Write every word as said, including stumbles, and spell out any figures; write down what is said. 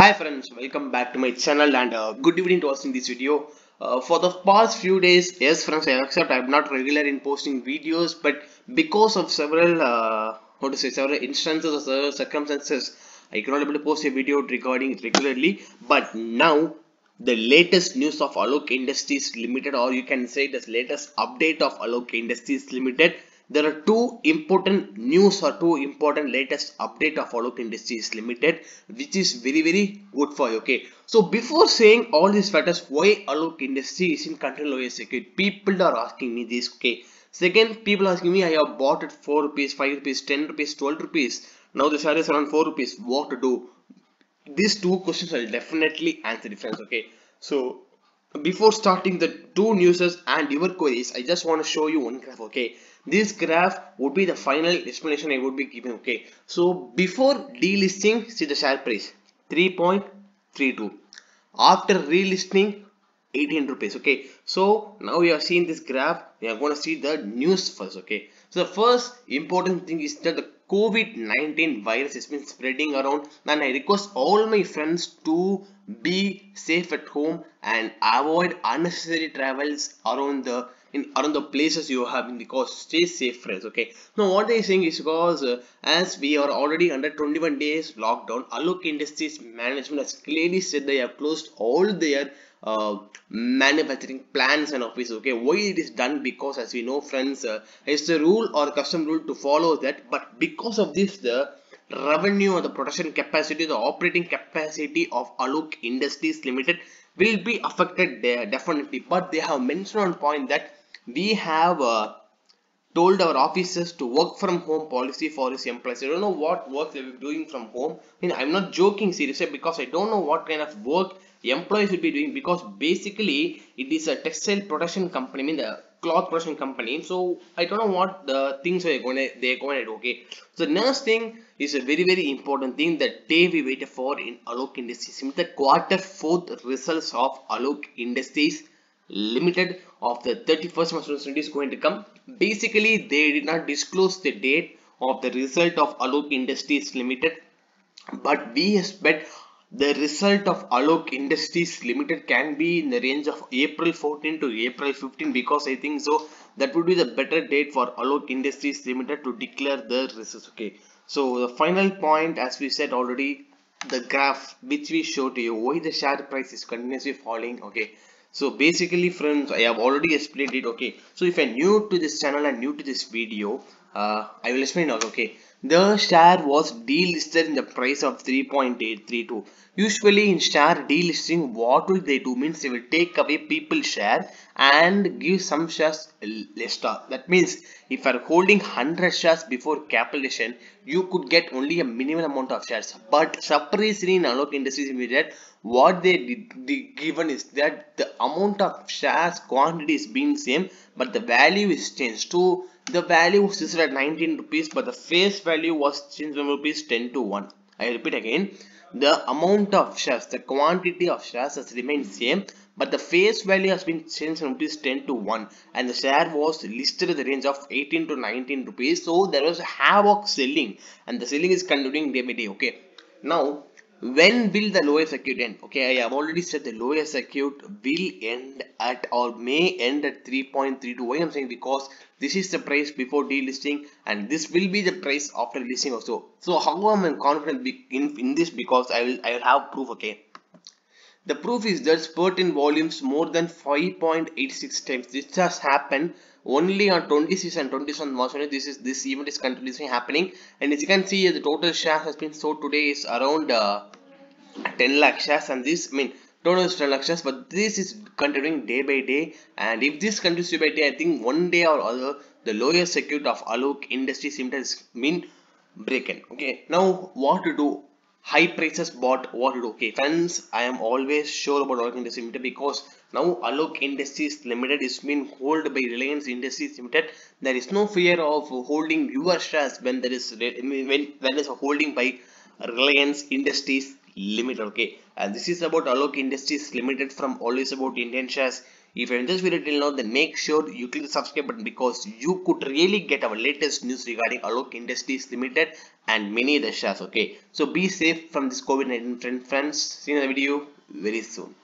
Hi friends, welcome back to my channel and uh, good evening to watching this video. Uh, for the past few days, yes friends, I accept I'm not regular in posting videos, but because of several, uh, how to say, several instances or several circumstances, I cannot able to post a video regarding it regularly. But now, the latest news of Alok Industries Limited, or you can say the latest update of Alok Industries Limited. There are two important news or two important latest update of Alok Industries Limited, which is very very good for you. Okay, so before saying all these factors, why Alok Industries is in control lower security, people are asking me this. Okay, second, people asking me, I have bought it four rupees, five rupees, ten rupees, twelve rupees. Now the share is around four rupees. What to do? These two questions I'll definitely answer difference. Okay, so before starting the two newses and your queries, I just want to show you one graph. Okay, this graph would be the final explanation I would be giving. Okay, so before delisting, see the share price three point three two, after relisting eighteen rupees. Okay, so now we are seeing this graph, we are going to see the news first. Okay, so the first important thing is that the COVID nineteen virus has been spreading around, and I request all my friends to be safe at home and avoid unnecessary travels around the in around the places you have been, because stay safe friends. Okay, now what they are saying is because uh, as we are already under twenty-one days lockdown, Alok Industries management has clearly said they have closed all their uh, manufacturing plants and offices. Okay, why it is done? Because as we know friends, uh, it's a rule or custom rule to follow that, but because of this the revenue or the production capacity, the operating capacity of Alok Industries Limited will be affected there definitely. But they have mentioned on point that we have uh, told our officers to work from home policy for his employees. I don't know what work they will be doing from home. I mean, I'm not joking seriously, because I don't know what kind of work employees will be doing, because basically it is a textile production company, I mean the cloth production company. So I don't know what the things are going to they're going to do. Okay, so next thing is a very very important thing that day we waited for in Alok Industries, the quarter fourth results of Alok Industries Limited of the thirty-first March twenty twenty is going to come. Basically, they did not disclose the date of the result of Alok Industries Limited, but we expect the result of Alok Industries Limited can be in the range of April fourteenth to April fifteenth, because I think so that would be the better date for Alok Industries Limited to declare the results. Okay, so the final point, as we said already, the graph which we show to you, why the share price is continuously falling. Okay, so basically friends, I have already explained it. Okay, so if you're new to this channel and new to this video, uh, I will explain now. Okay, the share was delisted in the price of three point eight three two. Usually in share delisting, what will they do means they will take away people's share and give some shares lesser. That means if you are holding one hundred shares before capitalization, you could get only a minimum amount of shares. But surprisingly in Alok Industries Limited, what they did, did given is that the amount of shares quantity is being same, but the value is changed to the value is at nineteen rupees, but the face value was changed from rupees ten to one. I repeat again, the amount of shares, the quantity of shares has remained same, but the face value has been changed from rupees ten to one, and the share was listed in the range of eighteen to nineteen rupees. So there was a havoc selling, and the selling is continuing day by day. Okay, now when will the lower circuit end? Okay, I have already said the lower circuit will end at or may end at three point three two. Why I'm saying, because this is the price before delisting and this will be the price after listing also. So how am I confident in, in this? Because I will I will have proof. Okay, the proof is that spurt in volumes more than five point eight six times. This has happened only on twenty-six and twenty-seven March. This is this event is continuously happening, and as you can see, the total share has been sold today is around uh, ten lakh shares, and this I mean total is ten lakh shares, but this is continuing day by day. And if this continues day by day, I think one day or other the lower circuit of Alok Industries Limited is mean breaking. Okay, now what to do? High prices bought, what to do? Okay friends, I am always sure about Alok Industries Limited, because now Alok Industries Limited is being held by Reliance Industries Limited. There is no fear of holding your shares when there is when when there is a holding by Reliance Industries Limited. Okay, and this is about Alok Industries Limited from always about Indian shares. If you enjoyed this video till now, then make sure you click the subscribe button because you could really get our latest news regarding Alok Industries Limited and many other shares. Okay, so be safe from this COVID nineteen friends. See you in the video very soon.